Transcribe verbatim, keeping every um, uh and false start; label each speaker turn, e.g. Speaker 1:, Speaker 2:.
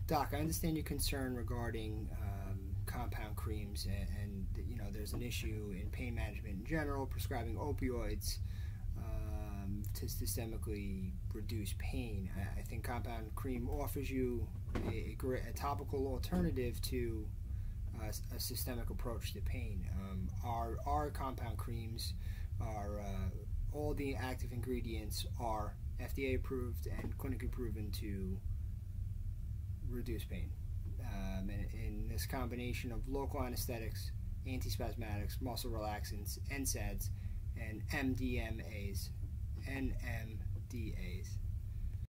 Speaker 1: Doc, I understand your concern regarding um, compound creams, and, and you know there's an issue in pain management in general, prescribing opioids um, to systemically reduce pain. I, I think compound cream offers you a, a, great, a topical alternative to uh, a systemic approach to pain. Um, our our compound creams are uh, all the active ingredients are F D A approved and clinically proven to reduce pain. Um, and, and this combination of local anesthetics, antispasmodics, muscle relaxants, N SAIDs, and M D M As, N M D As.